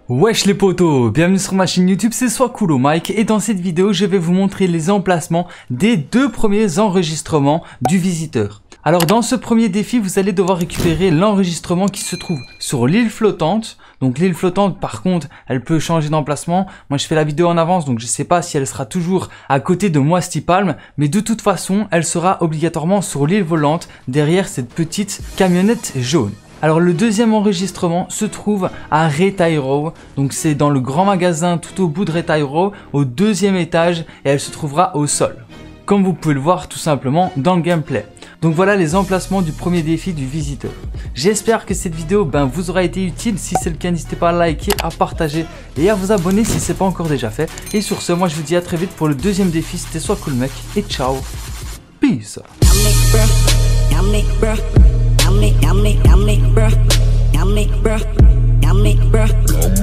Wesh les potos, bienvenue sur ma chaîne YouTube, c'est Swakulo Mike et dans cette vidéo je vais vous montrer les emplacements des deux premiers enregistrements du visiteur. Alors dans ce premier défi vous allez devoir récupérer l'enregistrement qui se trouve sur l'île flottante. Donc l'île flottante par contre elle peut changer d'emplacement. Moi je fais la vidéo en avance donc je sais pas si elle sera toujours à côté de Moisty Palm, mais de toute façon elle sera obligatoirement sur l'île volante derrière cette petite camionnette jaune. Alors le deuxième enregistrement se trouve à Retiro, donc c'est dans le grand magasin tout au bout de Retiro, au deuxième étage et elle se trouvera au sol. Comme vous pouvez le voir tout simplement dans le gameplay. Donc voilà les emplacements du premier défi du visiteur. J'espère que cette vidéo vous aura été utile. Si c'est le cas, n'hésitez pas à liker, à partager et à vous abonner si ce n'est pas encore déjà fait. Et sur ce, moi je vous dis à très vite pour le deuxième défi. C'était Swakulo Mike et ciao. Peace. Yummy, bruh.